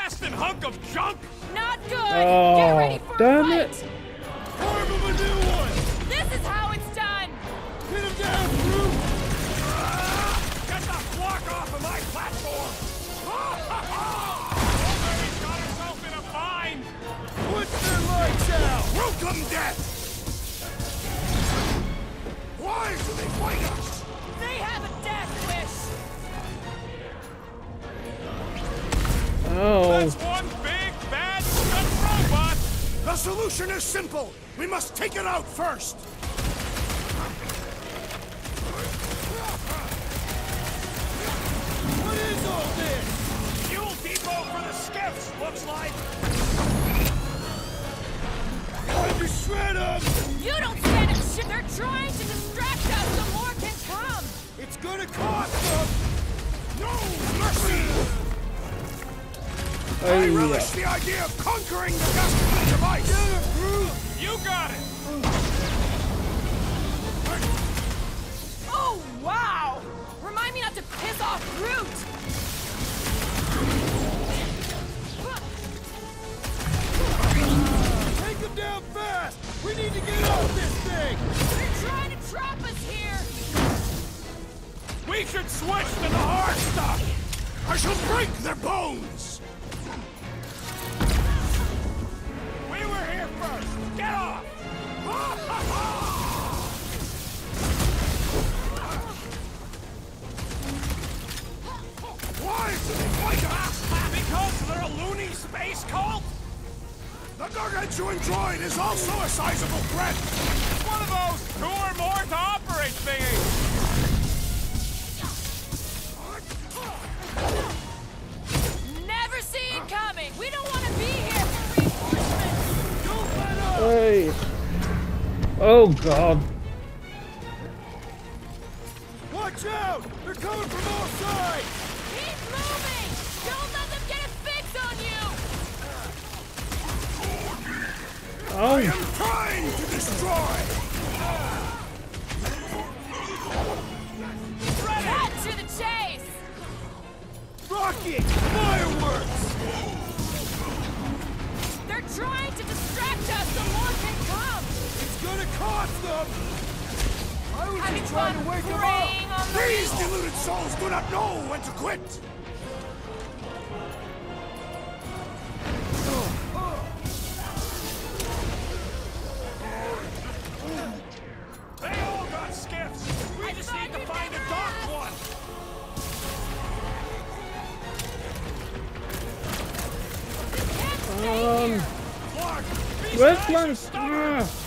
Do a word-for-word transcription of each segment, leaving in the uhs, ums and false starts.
blasting hunk of junk? Not good! Oh, Get ready for damn a it. fight! Form of a new one! This is how it's done! Hit him down, Groot! Get the block off of my platform! Wolverine's got herself in a bind! Put their lights out! Welcome death! Why do they fight us? They have a death wish! Oh. That's one big, bad, stuck robot! The solution is simple! We must take it out first! What is all this? Fuel depot for the skiffs, looks like! Time to shred them! You don't stand a shit! They're trying to distract us so more can come! It's gonna cost them! No mercy! I relish the idea of conquering the destiny device! Get it, Groot! You got it! Oh, wow! Remind me not to piss off Groot! Take him down fast! We need to get off this thing! They're trying to trap us here! We should switch to the hard stuff! I shall break their bones! We were here first! Get off! Why do they fight us? Because they're a loony space cult? The gargantuan droid is also a sizable threat! It's one of those two or more to operate thingies! Never see it coming! We don't want to be here for reinforcements! Don't let up! Hey. Oh god. Watch out! They're coming from all sides! Keep moving! Don't let them get a fix on you! I Oh. am trying to destroy! Cut to the chase! Rocket! Fireworks! They're trying to distract us so more can come! It's gonna cost them! I was Having just trying fun to wake them preying up! on the These weak. deluded souls do not know when to quit! They all got skiffs! We I just thought need to you'd find a never docked ask. one! Can't stay Um. here! Clark! These Red guys are Lance. stubborn! Ah.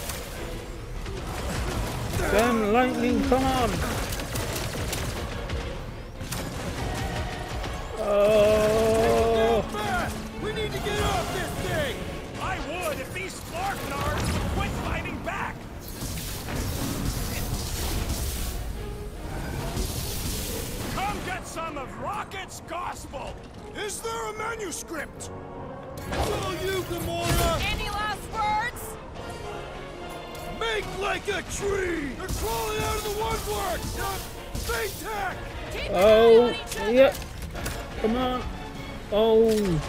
Damn lightning, come on. Oh. Fast! We need to get off this thing! I would if these Clark nards would quit fighting back! Come get some of Rocket's gospel! Is there a manuscript? It's all you, Gamora! Any last words? Make like a tree! They're crawling out of the woodwork! Big tech! Keep an eye Oh. on each other! Yeah. Come on. Oh.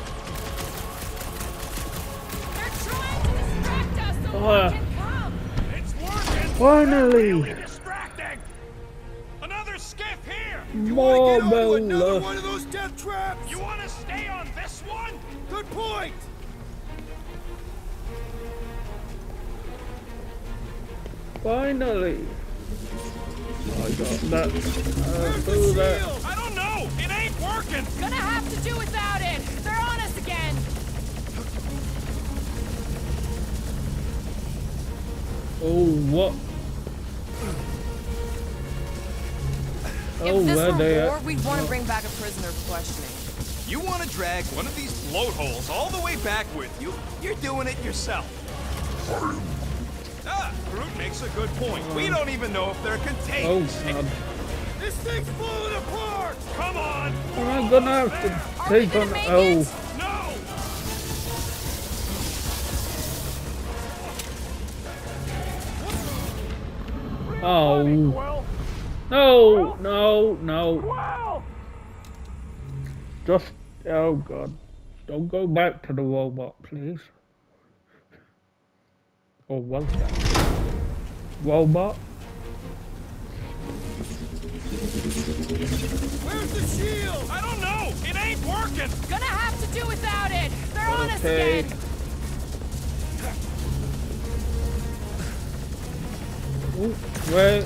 They're trying to distract us so Oh. more can come! It's working! Finally. Really distracting! Another skiff here! You More wanna get onto another Bella. one of those death traps? You wanna stay on this one? Good point! Finally. I got that. Uh, through that. I don't know! It ain't working! Gonna have to do without it! They're on us again! Oh, what? Oh, If this where were they war, at? we'd want to bring back a prisoner for questioning. You want to drag one of these float holes all the way back with you? You're doing it yourself. Ah, Groot makes a good point. We don't even know if they're Oh, contained. God. This thing's falling apart! Come on! Am I gonna have to Are we take gonna on? make Oh. it? No! Oh. Well, No, no, no. wow! Just, oh god. Don't go back to the robot, please. Or was that? Robot? Where's the shield? I don't know. It ain't working. Gonna have to do without it. They're on us Okay. again. Ooh, wait.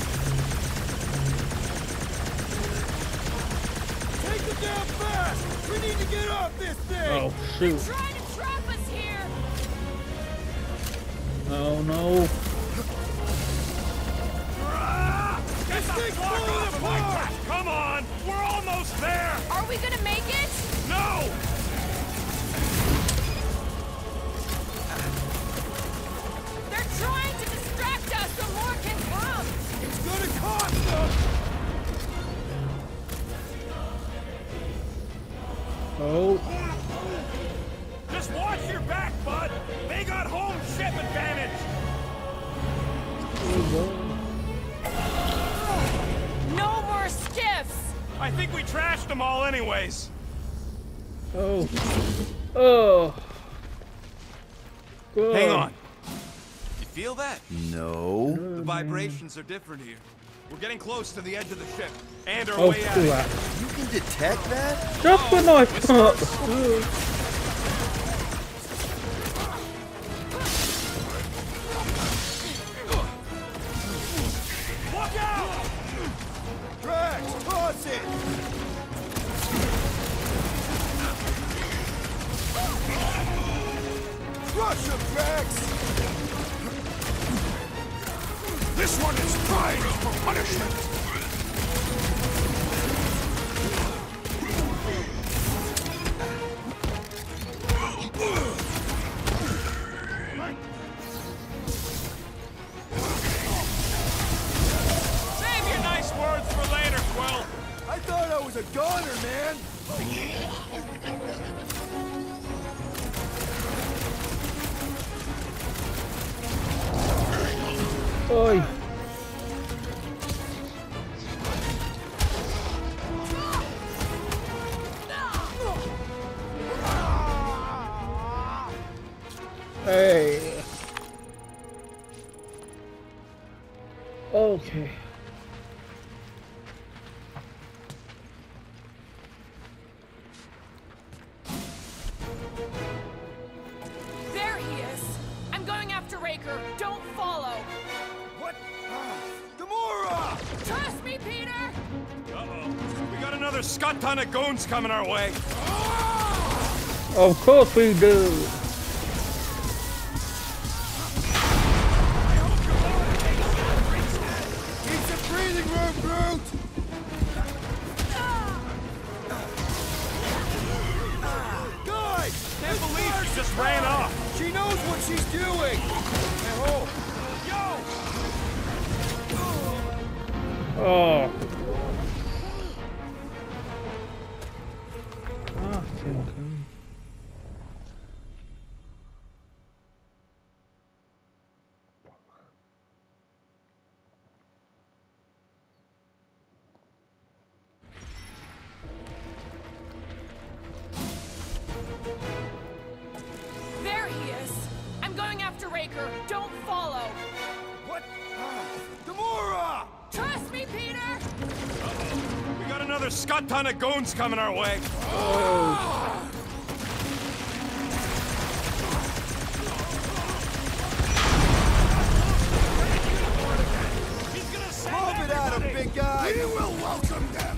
Take them down fast. We need to get off this thing. Oh, shoot. Trying to trap us here. Oh, no. This thing's falling apart. Come on. We're almost there. Are we gonna make it? No. They're trying to distract us so more can come. It's gonna cost them. Oh. Just watch your back, bud. They got home ship advantage. No more skiffs. I think we trashed them all anyways. Oh. Oh. Good. Hang on. You feel that? No. The vibrations are different here. We're getting close to the edge of the ship. And our Oh, way out. crap. You can detect that? Just when I thought. Look out! Drax, toss it! Crush him, Drax! This one is primed for punishment. Save your nice words for later, Quill. I thought I was a goner, man! Oi. Hey. Okay. There he is. I'm going after Raker. Don't follow. What? Gamora! Trust me, Peter. Uh-oh. We got another scut ton of goons coming our way. Of course we do. Keep some breathing room, Groot! Guys! Can't believe she just ran off. She knows what she's doing! I hope. Yo! Oh. Ah, thinking. There he is. I'm going after Raker. Don't follow. What? Gamora! Trust me, Peter. We got another scut ton of goons coming our way. He's gonna send Lob it at him, everybody. big guy! We will welcome them.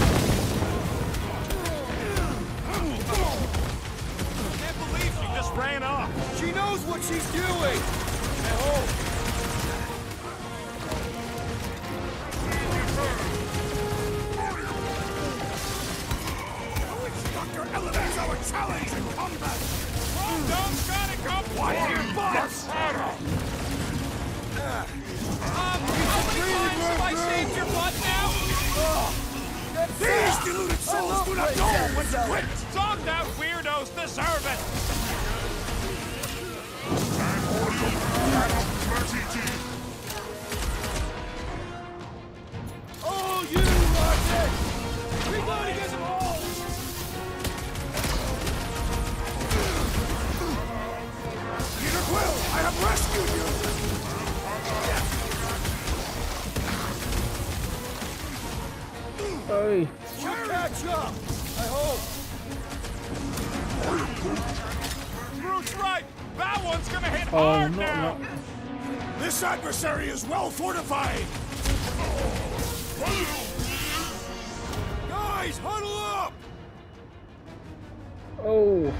Can't believe she just ran off. She knows what she's doing! I hope. Doctor elevates our challenge in combat. Don't try to come watch your butts. Um, how many times have I saved your butt now? These deluded souls do not know when to quit. Zonked out weirdos deserve it. Oh, you Rocket! We gotta get them all. Hey. She'll catch up. I hope. Groot's right. That one's gonna hit Oh, hard no, now. no. This adversary is well fortified. Guys, huddle up. Oh.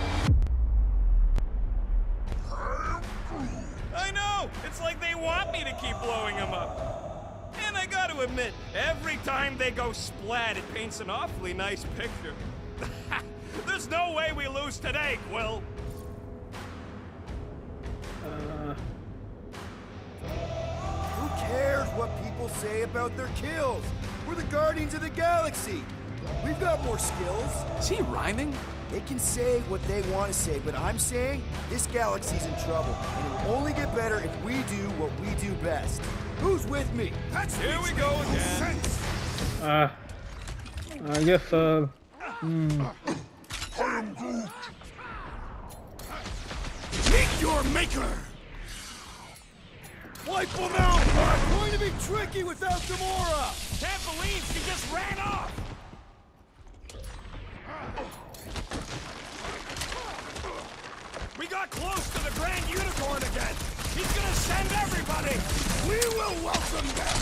I know! It's like they want me to keep blowing them up. And I gotta admit, every time they go splat, it paints an awfully nice picture. There's no way we lose today, Quill. Uh, Who cares what people say about their kills? We're the Guardians of the Galaxy. We've got more skills. Is he rhyming? They can say what they want to say, but I'm saying this galaxy's in trouble, and it will only get better if we do what we do best. Who's with me? That's Here we go again. uh, I guess, uh, hmm. Meet your maker. Wipe them out! It's going to be tricky without Gamora! Can't believe she just ran off. We got close to the Grand Unicorn again. He's gonna send everybody. We will welcome them.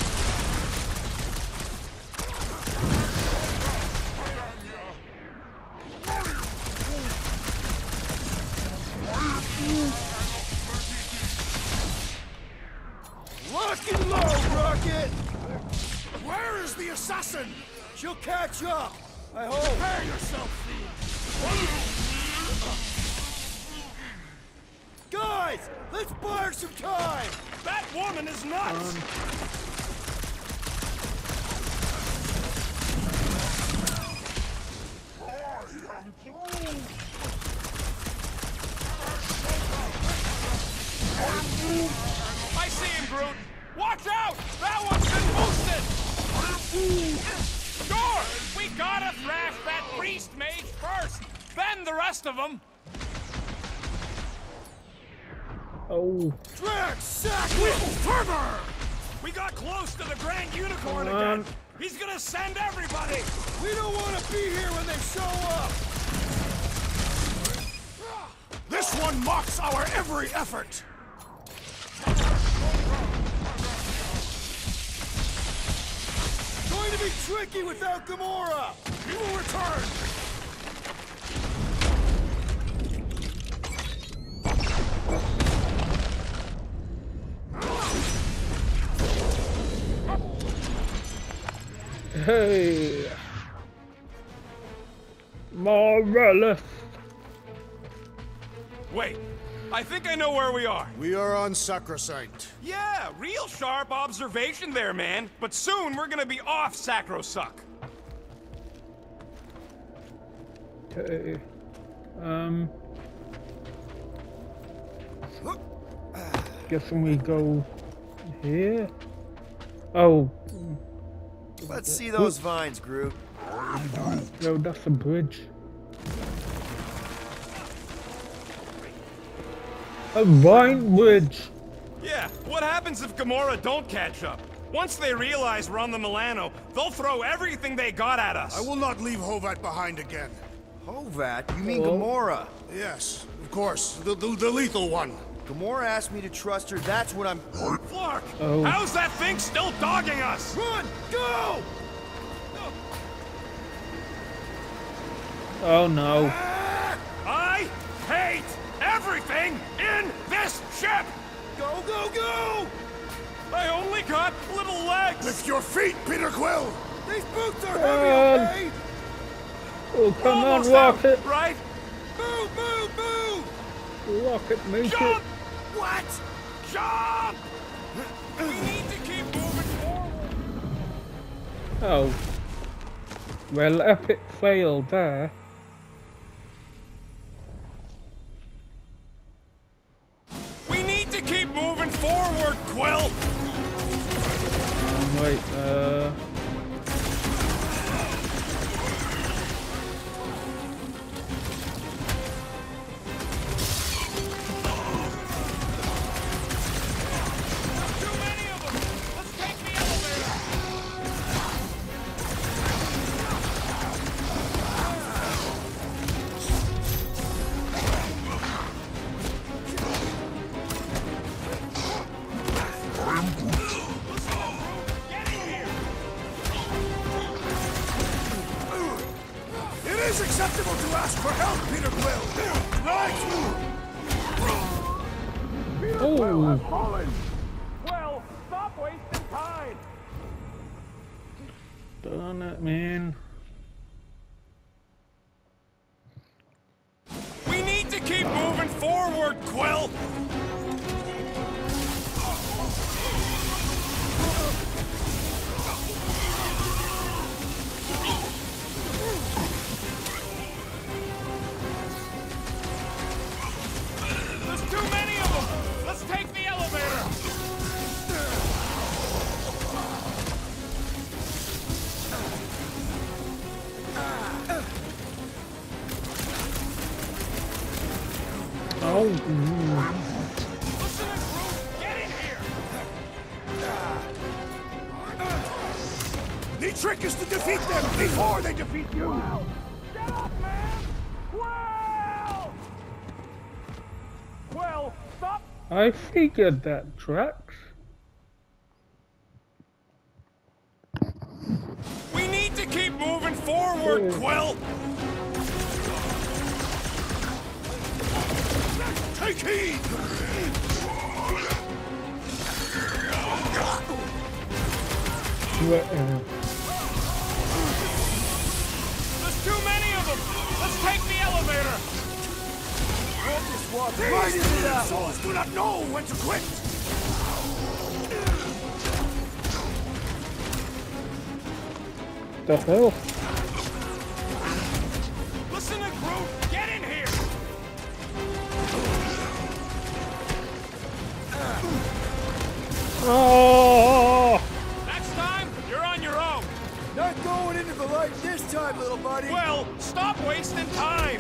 Lock and load, Rocket! Where is the assassin? She'll catch up! I hope. Prepare yourself, Thieves. Guys, let's buy her some time! That woman is nuts. Um, I see him, Groot. Watch out! That one's been boosted. Sure, we gotta thrash that priest mage first, then the rest of them. oh. Drax, sack With it! fervor! We got close to the Grand Unicorn Come again. on. He's gonna send everybody. We don't want to be here when they show up! This one mocks our every effort. Going to be tricky without Gamora! He will return. Hey. Marvelous. Wait, I think I know where we are. We are on Sacrosanct. Yeah, real sharp observation there, man. But soon we're gonna be off Sacrosuck. Okay. Um. Guessing we go here. Oh. Let's see those vines, Groot. No, that's a bridge. A vine bridge. Yeah, what happens if Gamora don't catch up? Once they realize we're on the Milano, they'll throw everything they got at us. I will not leave Hovat behind again. Hovat? You mean Oh. Gamora? Yes, of course, the, the, the lethal one. Gamora asked me to trust her, that's what I'm... Flark, Oh. how's that thing still dogging us? Run! Go! Oh no. I hate everything in this ship! Go, go, go! I only got little legs! Lift your feet, Peter Quill! These boots are Um, heavy, okay? Oh, come Almost on, out, Rocket. right? Move, move, move! Rocket, make Jump! it. What? Jump! We need to keep moving forward. Oh. Well, epic fail there. We need to keep moving forward, Quill! Um, wait, uh... Too many of them! Let's take the elevator! impossible to ask for help, Peter Quill! Right! Peter Oh. Quill has fallen! Well, stop wasting time! Darn it, man. We need to keep moving forward, Quill! There's too many of them! Let's take the elevator! Oh. Mm. Listen to Groot! Get in here! The trick is to defeat them before they defeat you! Get up, man! Quill! Quill, stop! I figured that, Drax. We need to keep moving forward, Yeah. Quill! Take heed! What, uh, There's too many of them! Let's take the elevator! We'll just walk These right into deluded that souls do not know when to quit! the hell? Listen to Groot! Get in here! Oh! Next time, you're on your own! Not going into the light this time, little buddy. Well, stop wasting time!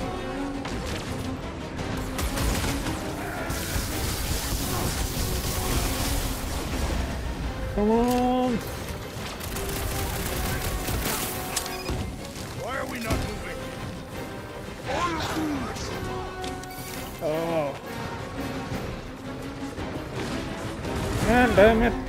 Come on! Why are we not moving? Oh. Man, damn it.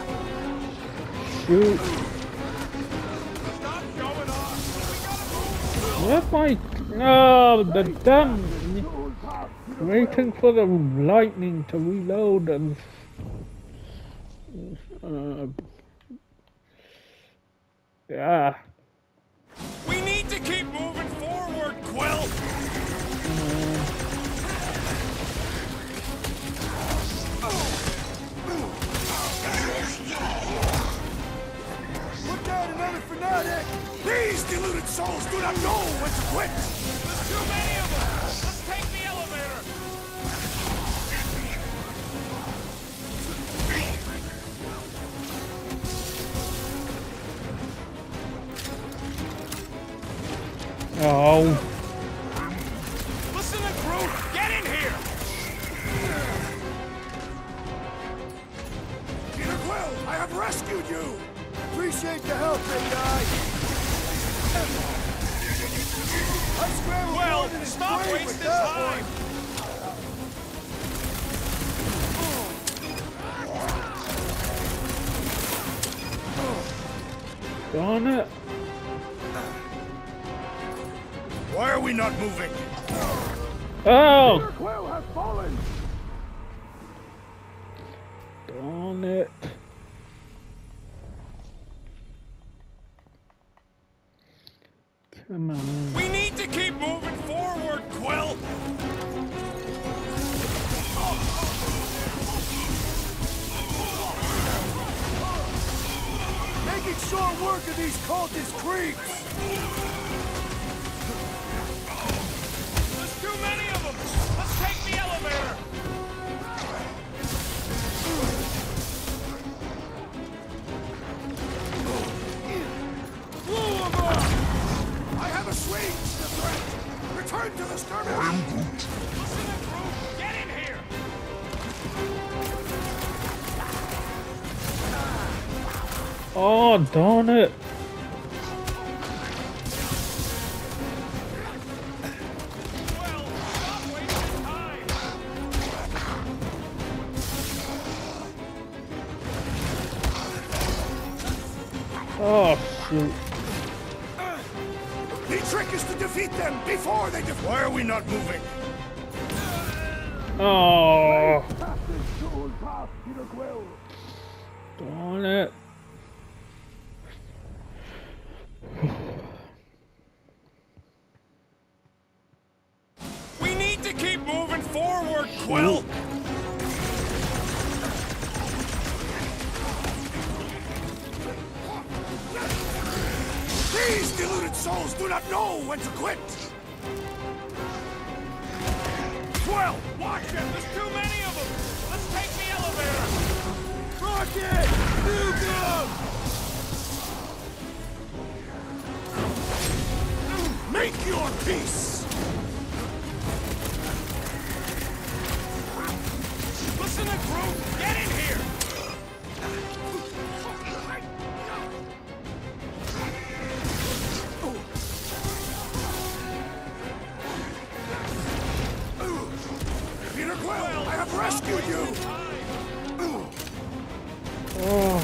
Shoot. Stop showing off! Where's my... No, the damn... Waiting for the lightning to reload and... Uh, yeah. We need to keep moving forward, Quill! Look out, another fanatic. These deluded souls do not know when to quit! There's too many of them! Let's take the elevator! Oh. Listen to Groot! Get in here! Peter Quill, I have rescued you! Appreciate the help, big guy. I scrambled more Well, than his stop weight with wasting that time! Darn it. Why are we not moving? Oh! Quill has fallen! Darn it. Come on. We need to keep moving forward, Quill! Making short work of these cultist creeps. There's too many of them! Let's take the elevator! Blow him up! I have assuaged the threat! Return to the skirmish! Listen to Groot! Get in here! Oh, darn it. Well, stop wasting time! Oh, shoot. The trick is to defeat them before they defeat. Why are we not moving? Oh, Peter Quill. darn it. We need to keep moving forward, Quill! These deluded souls do not know when to quit! Quill, watch it! There's too many of them! Let's take the elevator! Rocket! Nuke him! Make your peace! Listen to Groot! Get in here! Peter Quill, I have rescued you! Oh.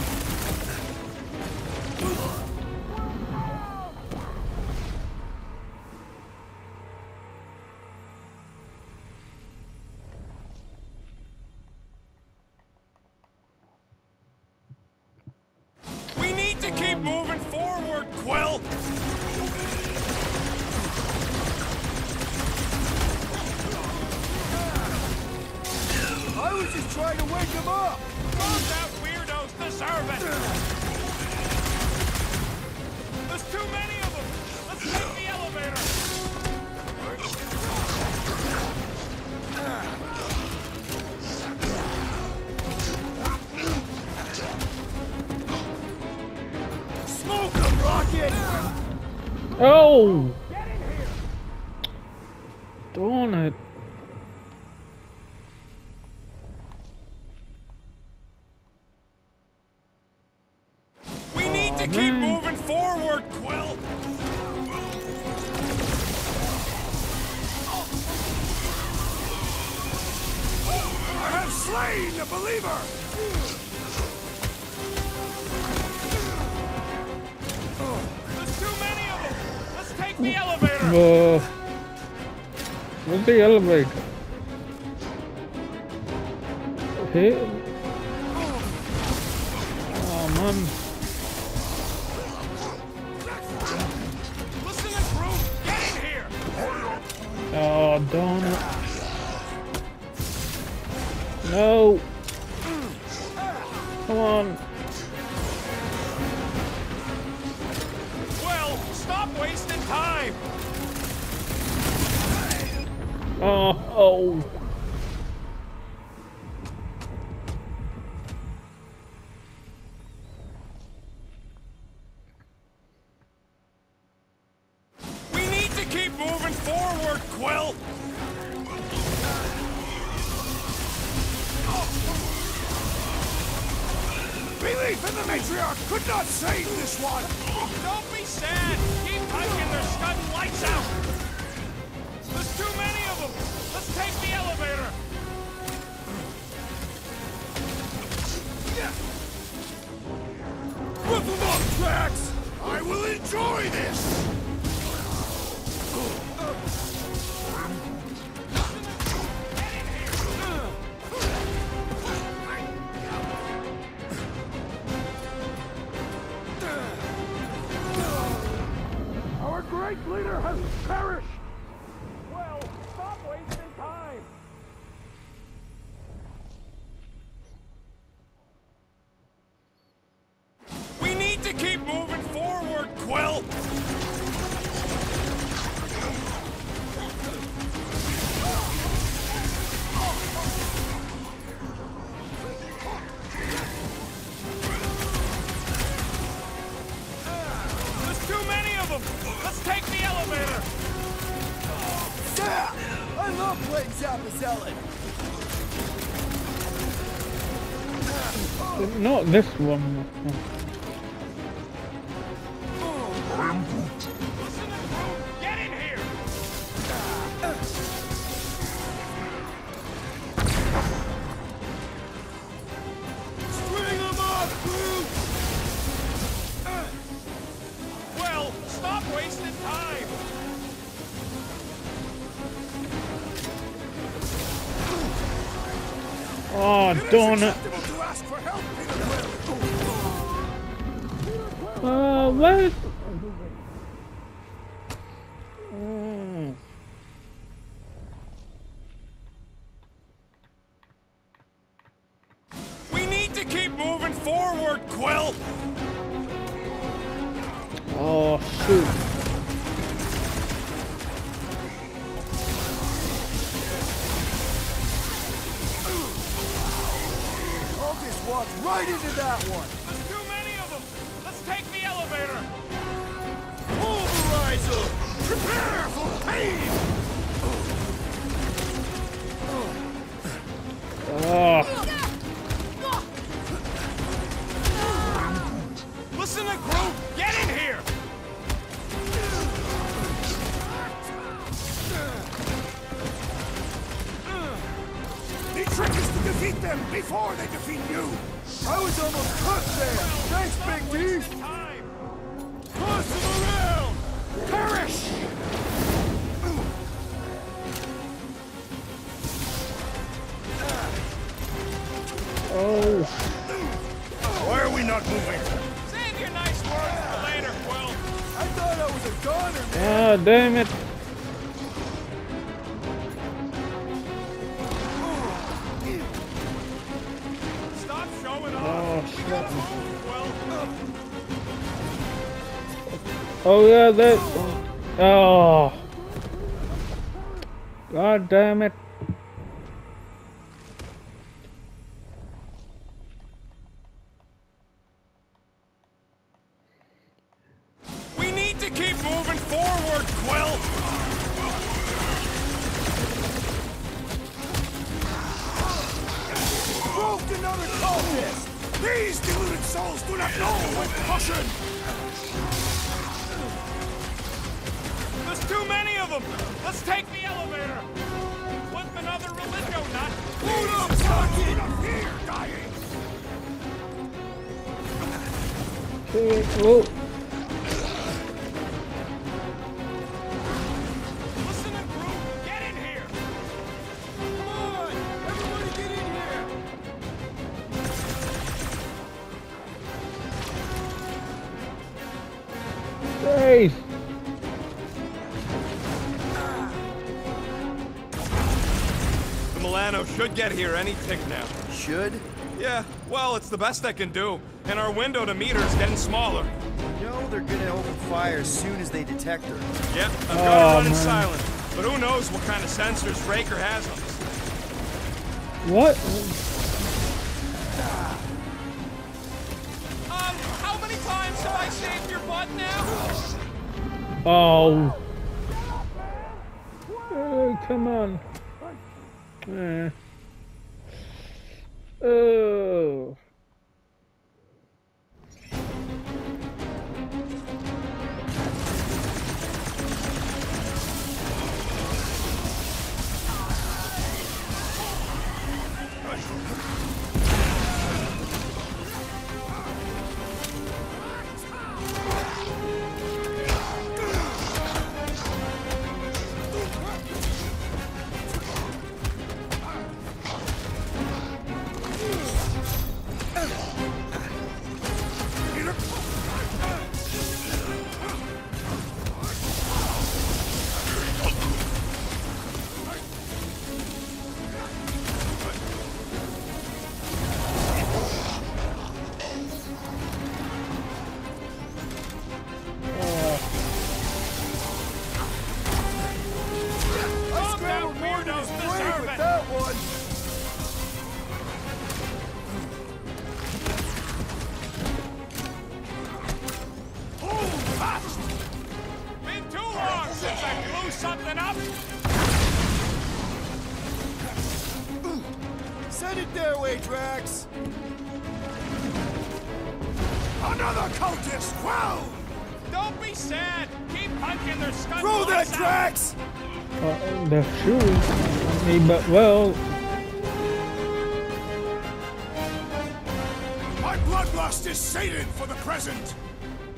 We need to keep moving forward, Quill! I was just trying to wake him up! Those out weirdos deserve it! There's too many of them! Let's take the elevator! Smoke him, Rocket! Oh! Darn it. We need to keep moving forward, Quill! I have slain the believer! There's too many of them! Let's take the elevator! Uh, where's the elevator? Here? Oh man. Listen to Groot! Get in here! Oh darn it. No. Come on. Well, stop wasting time! Oh, oh. We need to keep moving forward, Quill! Belief in the matriarch could not save this one! Don't be sad! Keep punching their scud lights out! There's too many of them! Let's take the elevator! Whip them up, Drax! I will enjoy this! Our great leader has perished! Well, stop wasting time! We need to keep moving forward, Quill! There's too many of them! Let's take the elevator! Zap! I love playing Zap-a-Zealot! Not this one. Listen to Groot! Get in here! String him up, Groot! Well, stop wasting time! Oh, darn it. To ask for help, Peter Quill. Uh, what? Mm. We need to keep moving forward, Quill. Oh, shoot. August walked right into that one. There's too many of them. Let's take the elevator. Pulverizer! Prepare for pain. Oh. Listen to Groot. Get in here. The trick is to defeat them before they defeat you. I was almost cooked there. Thanks, Big D. Time. Push them around. Perish. Oh. Why are we not moving? Save your nice words for later, Quill. I thought I was a goner, man. Ah, damn it. Stop showing off. Oh, We gotta shit. move, Quill. Oh, yeah, that. Oh. God damn it. We need to keep moving forward, Quill. Broke another cultist. These deluded souls do not know when caution. There's too many of them. Let's take the elevator. With another religio, not. Hold up, fucking up here, dying. Okay, oh. Listen to Groot. Get in here. Come on, everybody get in here. Hey. The Milano should get here any tick now. Should? Yeah, well, it's the best I can do. And our window to meet her is getting smaller. You know they're gonna open fire as soon as they detect her. Yep, I'm Oh, gonna run in man. silent. But who knows what kind of sensors Raker has on us. What? Um, how many times have I saved your butt now? Oh. Oh, come on. Eh. Oh. I scrambled more than his brain with that one. Hold fast. Been too long since I blew something up. Send it their way, Drax. Another cultist. Wow. Don't be sad. Keep punching their skunk. Throw that, lights out. Drax! Uh, the shoes. I mean, but well. My bloodlust is sated for the present.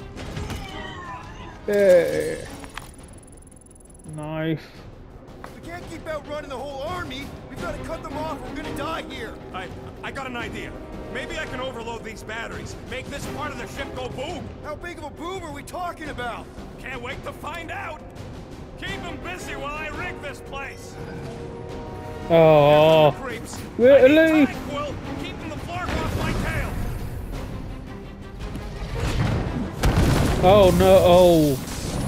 Eh. Nice. We can't Can't keep outrunning the whole army. We've got to cut them off. We're gonna die here. I... I got an idea. Maybe I can overload these batteries. Make this part of the ship go boom. How big of a boom are we talking about? Can't wait to find out. Keep them busy while I rig this place. Oh, Creeps. really? Time, Quill. Keeping the flark off my tail. Oh no! Oh,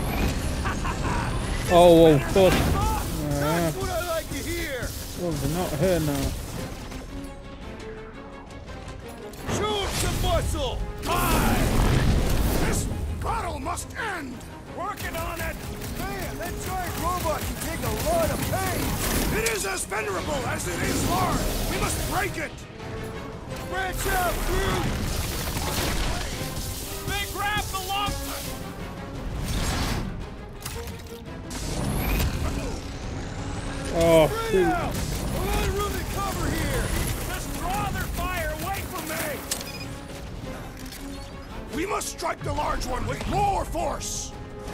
oh, oh, fuck! That's what I like to hear. Oh, they're not here now. Show him some muscle. Fine! This battle must end! Working on it. Man, that giant robot can take a lot of pain. It is as venerable as it is large! We must break it! Branch out, Groot! They grabbed the lump. Oh, Spread shoot. out! A lot of room to cover here. Just draw their fire away from me. We must strike the large one with more force!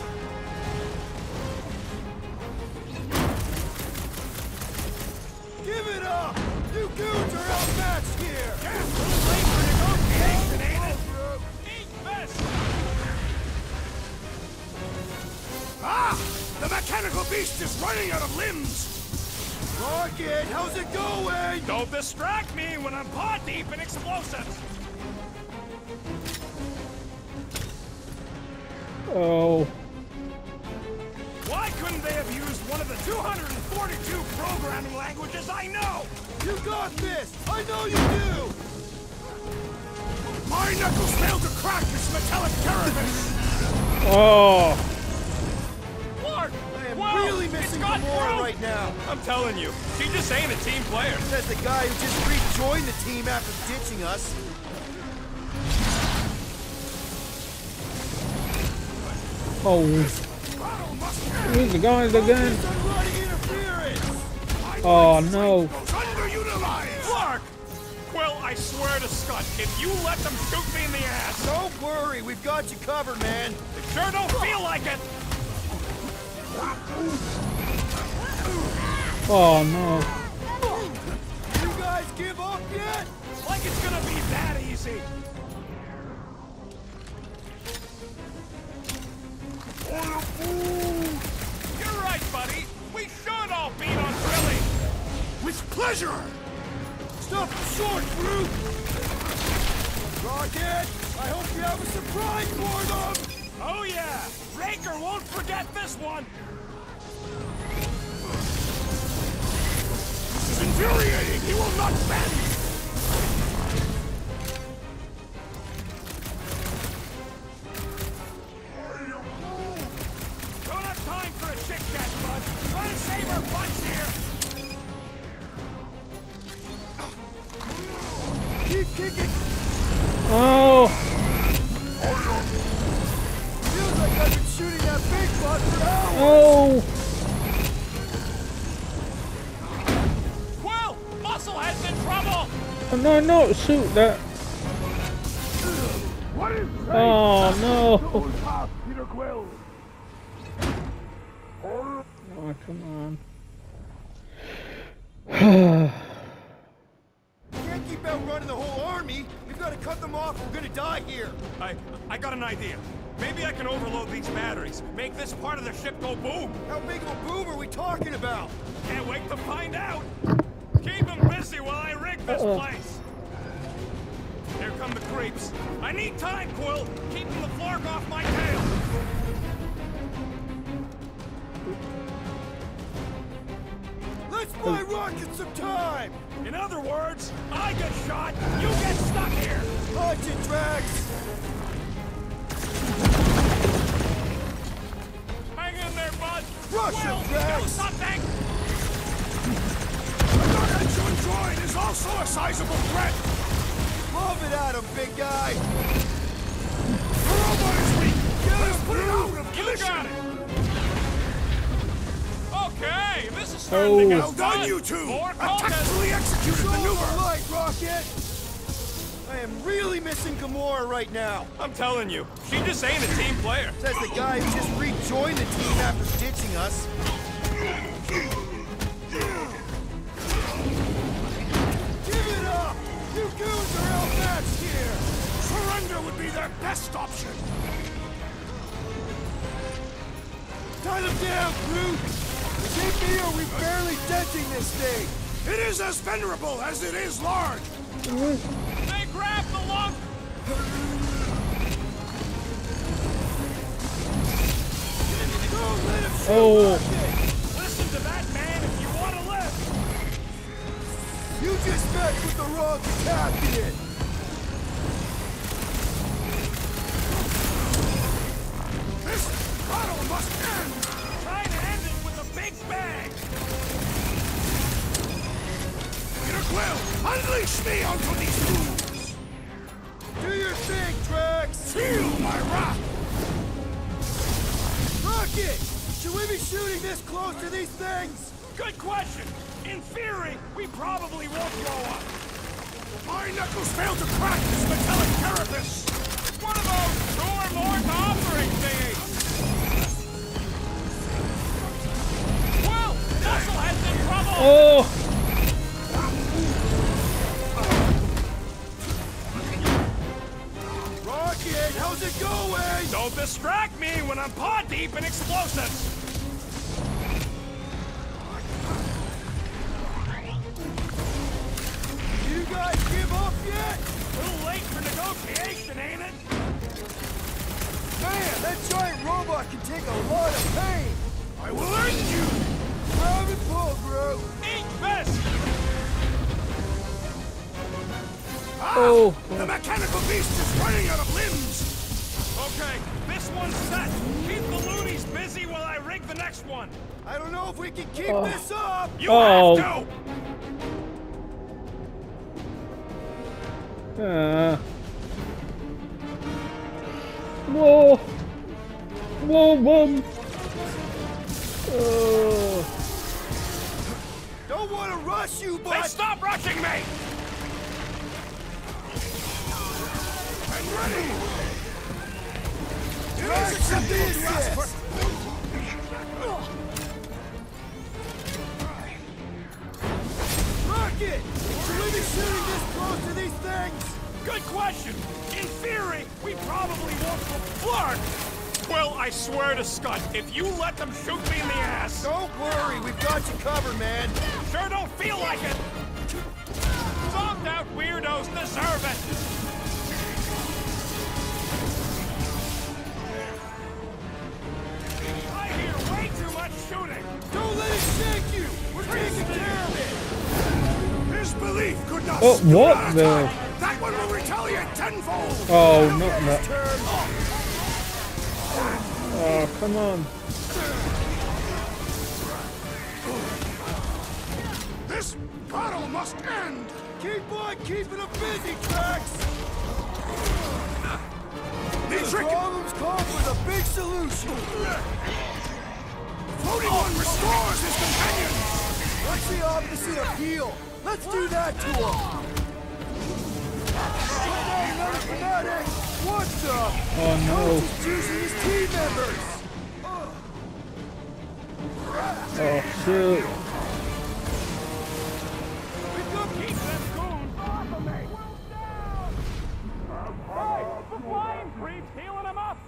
Give it up! You goons are outmatched here! Yes, little late for negotiation, ain't it? Eat this. Ah! The mechanical beast is running out of limbs! Rocket, how's it going? Don't distract me when I'm paw deep in explosives. Oh, Why couldn't they have used one of the two hundred forty-two programming languages I know? You got this! I know you do! My knuckles failed to crack this metallic carapace! oh, Lord, I am whoa, really it's missing got Gamora through. right now. I'm telling you, she just ain't a team player. Says the guy who just rejoined the team after ditching us. oh! Battle must end! Here's the guys again. Focus on running interference! Oh no! Goes underutilized! Clark! Quill, I swear to Scott, if you let them shoot me in the ass, Don't worry, we've got you covered, man. it sure don't feel like it. Oh no! You guys give up yet? Like it's gonna be that easy. You're right, buddy. We should all beat on Trilly. With pleasure! Stop short, Groot! Rocket, I hope you have a surprise for them! Oh yeah, Raker won't forget this one. This is infuriating! He will not bend! Don't have time for a chit-chat, bud. Try to save our butts here. Keep kicking! Oh! Feels like I've been shooting that big butt for hours! Oh! Quill, Musclehead's in trouble. Oh, no, no! Shoot that! What is Oh no! Goes past Peter Quill! Oh, come on! Can't keep outrunning the whole army! We've got to cut them off, we're gonna die here! I, I got an idea. Maybe I can overload these batteries. Make this part of the ship go boom. How big of a boom are we talking about? Can't wait to find out. Keep them busy while I rig this Uh-oh. place. Here come the creeps. I need time, Quill. Keeping the flark off my tail. Let's buy Rocket some time! In other words, I get shot, you get stuck here. Punch it, Drax! Hang in there, bud. Rush Quill, him, Drax. do something. The gargantuan droid is also a sizable threat! Love it at him, big guy! The robot is weak! Let us put it out of You commission! got it. Okay, this is starting to Oh. get Well fun. done, you two! More A contests. tactfully executed Show 'em the maneuver! light, Rocket! I am really missing Gamora right now. I'm telling you, she just ain't a team player. Says the guy who just rejoined the team after ditching us. best option. Tie them down, Groot! Is it me or are we barely denting this thing? It is as venerable as it is large. They grabbed the lung! Don't let him shoot Oh. rocket! Listen to that man if you want to live. You just met with the wrong captain! This battle must end. Try to end it with a big bang. Peter Quill, unleash me onto these fools. Do your thing, Drax! Feel my wrath. Rocket! Should we be shooting this close to these things? Good question. In theory, we probably won't blow up. My knuckles failed to crack this metallic carapace. It's one of those two or more to operate thingies! Well, Huddle has in trouble! Oh. Rocket, how's it going? Don't distract me when I'm paw deep in explosives. You guys give up yet? A little late for negotiation, ain't it? Man, that giant robot can take a lot of pain! I will end you. Grab and pull, Groot! Eat this! Ah, Oh. the mechanical beast is running out of limbs. Okay, this one's set. Keep the loonies busy while I rig the next one. I don't know if we can keep Oh. this up! You Oh. have to. Uh. Whoa. Whoa, whoa. Oh. Don't want to rush you, They but... stop rushing me. I'm ready. Drax, Acceptable the to ask for- assist. Rocket! Should we be shooting this close to these things? Good question. In theory, we probably won't flirt. Well, I swear to Scott, if you let them shoot me in the ass, Don't worry, we've got you covered, man. sure don't feel like it. Zombed out weirdos deserve it! I hear way too much shooting. Don't let it shake you! We're taking care of it! His belief could not Oh, stood what an the- attack. That one will retaliate tenfold. Oh, not that. Turn. Oh, come on. This battle must end. Keep on keeping them busy, Drax! The The trick problems call for the big solution! floating one restores his companion. What's the opposite of heal? Let's do that to him! Oh no, another fanatic! What the? Oh no. He's using his team members! Oh shoot. We've got to keep them goons off of me. Hey, the flying creep's healing him up.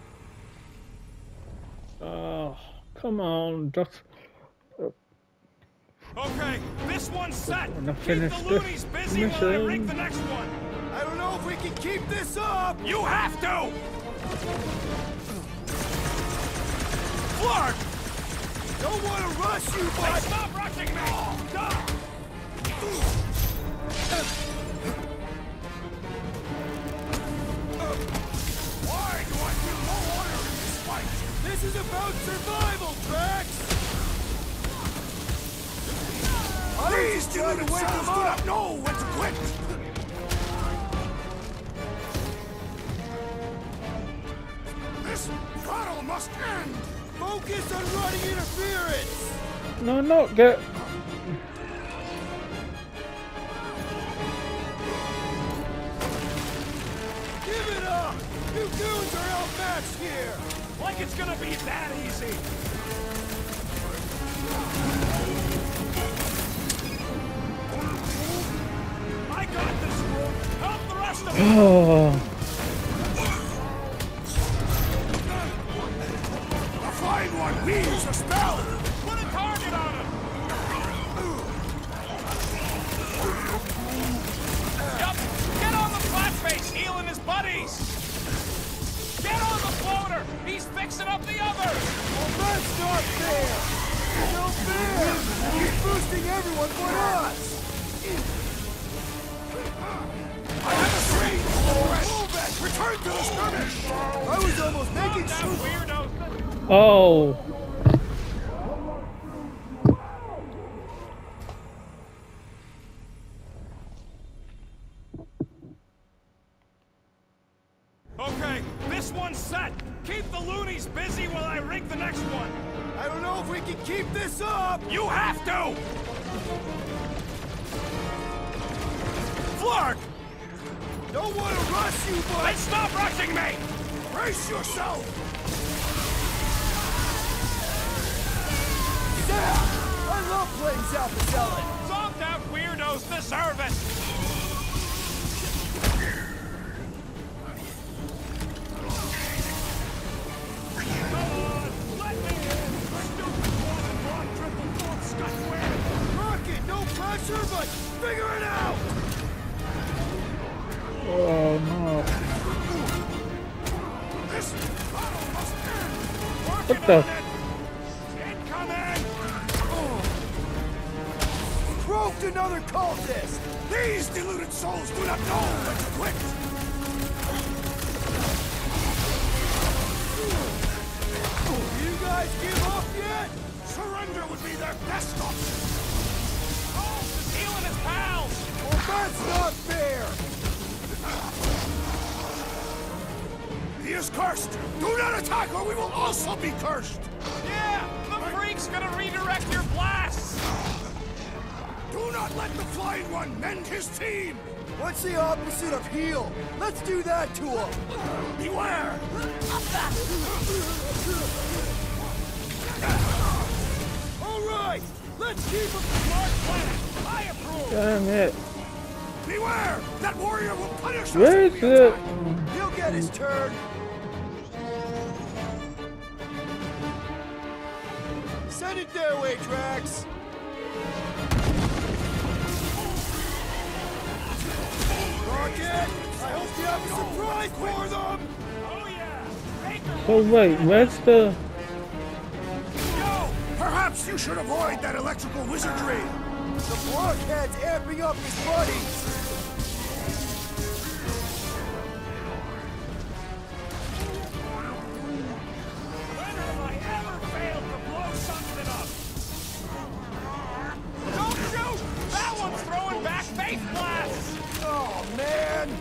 Oh, come on. Just. Okay, this one's set. Wanna Keep finish the this loonies busy while I rig mission? the next one. I don't know if we can keep this up! You have to. Flark! Don't want to rush you, Hey, but... stop rushing me. Stop. Why do I feel no order in this fight? This is about survival, Drax! I was These just trying to deluded wake souls them do up! not know when to quit. This battle must end. Focus on running interference! No, not get. Give it up! You goons are outmatched here! Like it's gonna be that easy. I got this, Groot. Help the rest of them. Oh. mixing up the others! Well, that's not fair! No fair! He's boosting everyone but us! I have a strange threat! Move it! Return to the skirmish! I was almost making That sure. weirdo! Oh. Okay, this one's set! Keep the loonies busy while I rig the next one! I don't know if we can keep this up! You have to! Flark! Don't want to rush you, Then but... stop rushing me! Brace yourself! Yeah! I love playing South the Zealot! Zonked out weirdos deserve it! Come on, let me in! Stupid one, one, triple, four, scuttware! Rocket, no pressure, but figure it out! Oh no. This battle must end! What the? Incoming! Broke another cultist! These deluded souls do not know when to quit! You guys give up yet? Surrender would be their best option! Oh, he's healing his pals! Well, that's not fair! He is cursed! Do not attack or we will also be cursed! Yeah, the freak's gonna redirect your blasts! Do not let the flying one mend his team! What's the opposite of heal? Let's do that to him! Beware! All right, let's keep him... Smart plan! I approve! Damn it. Beware! That warrior will punish us! Where if is we it? attack. He'll get his turn. Send it their way, Drax. Rocket, I hope you have a surprise for them. Oh yeah! Baker So wait, where's the... Yo! Perhaps you should avoid that electrical wizardry! The blockhead's amping up his buddies. When have I ever failed to blow something up? Don't shoot! That one's throwing back face blasts! Oh, man.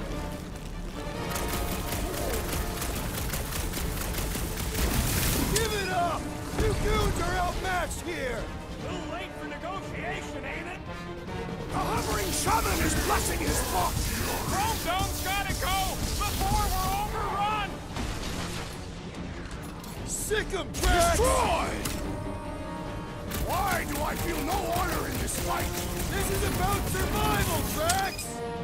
Give it up! You goons are outmatched here. A little late for negotiation, ain't it? The hovering shaman is blessing his book! Chrome Dome's gotta go before we're overrun! Sick 'em, Drax! Destroyed! Why do I feel no honor in this fight? This is about survival, Drax!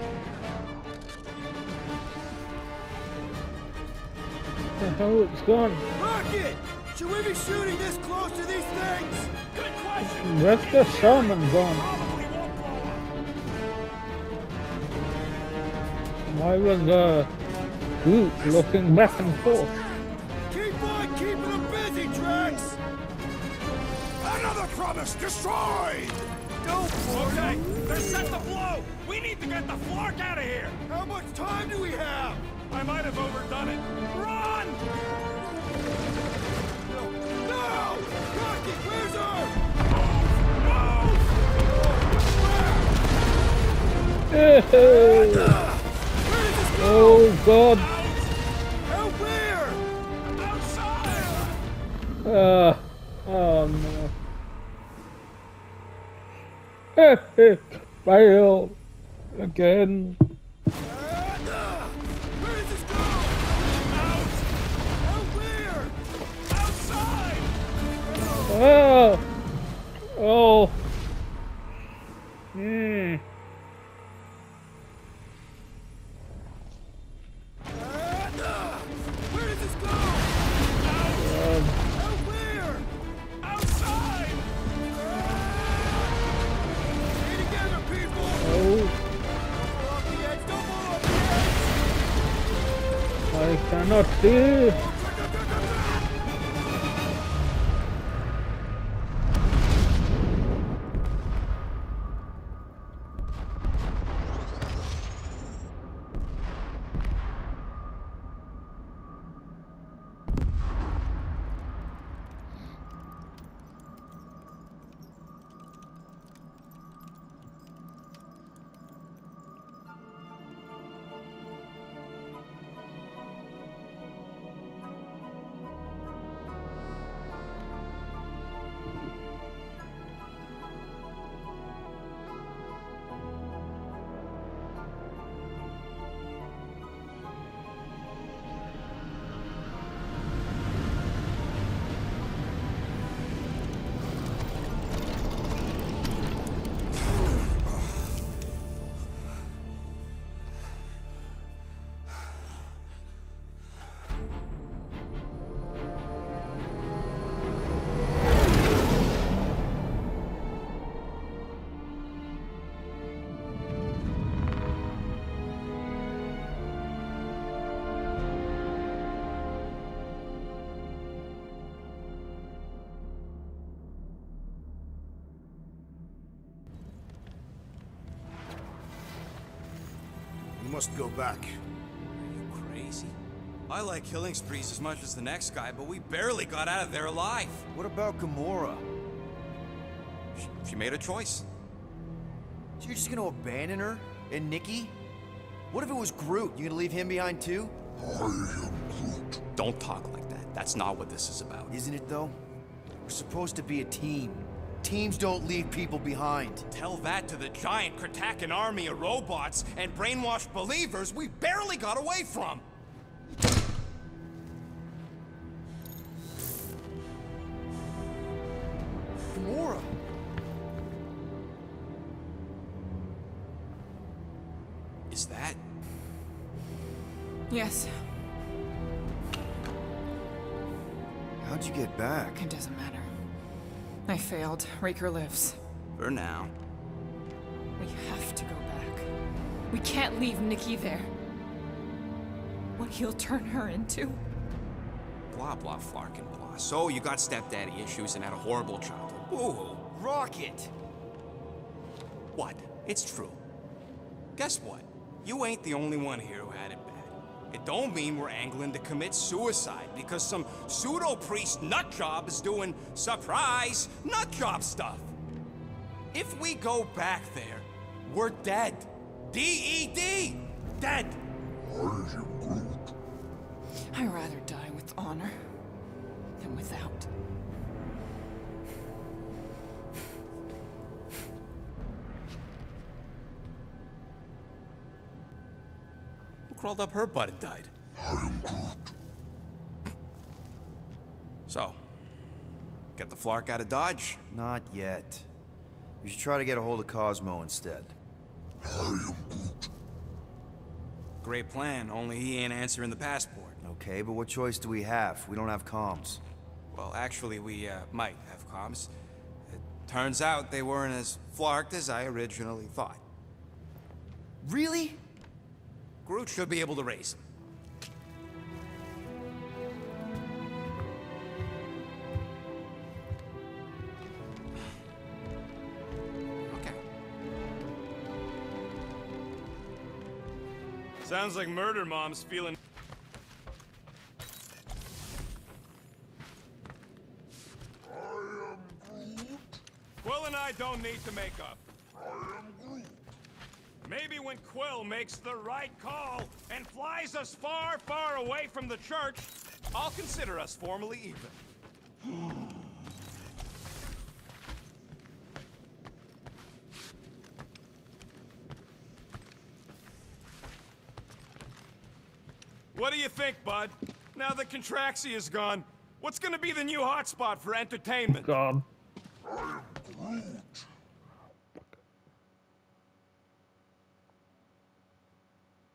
The hell it's gone? Rocket! Should we be shooting this close to these things? Good question! Where's the shaman gone? Probably won't blow up. Why was uh, Groot looking back and forth? Keep on keeping them busy, Drax! Another promise destroyed! Don't worry. Okay, they're set to blow! We need to get the Flark out of here! How much time do we have? I might have overdone it. Run! No! No! Rocket, where's our... Hey! Oh god! Out where? Outside! Uh, oh no. Epic fail again. Uh, where does this go? Out! Out where? Outside! Oh! Oh! Hmm. Uh, where does this go? Um, Out where? Outside! Stay together, people! oh, Don't fall off the edge! Don't fall off the edge! I cannot see. must go back. Are you crazy? I like killing sprees as much as the next guy, but we barely got out of there alive. What about Gamora? She, she made a choice. So you're just gonna abandon her? And Nikki? What if it was Groot? You gonna leave him behind too? Don't talk like that. That's not what this is about. Isn't it though? We're supposed to be a team. Teams don't leave people behind. Tell that to the giant Kratakan army of robots and brainwashed believers we barely got away from. Gamora! Is that? Yes, How'd you get back? it doesn't matter. I failed. Raker lives. For now. We have to go back. We can't leave Nikki there. What he'll turn her into? Blah, blah, flark and blah. So you got stepdaddy issues and had a horrible childhood. Ooh. Rocket! What? It's true. Guess what? You ain't the only one here who had it bad. It don't mean we're angling to commit suicide because some pseudo-priest nutjob is doing surprise nutjob stuff. If we go back there, we're dead. D E D! Dead! I'd rather die with honor than without. Who crawled up her butt and died? I am Groot. So, get the flark out of Dodge? Not yet. You should try to get a hold of Cosmo instead. I am Groot. Great plan, only he ain't answering the passport. Okay, but what choice do we have? We don't have comms. Well, actually, we uh, might have comms. It turns out they weren't as flarked as I originally thought. Really? Groot should be able to raise him. Okay. Sounds like Murder Mom's feeling... Quill and I don't need to make up. Maybe when Quill makes the right call and flies us far, far away from the church, I'll consider us formally even. What do you think, bud? Now that Contraxi is gone, what's gonna be the new hotspot for entertainment? God. Groot.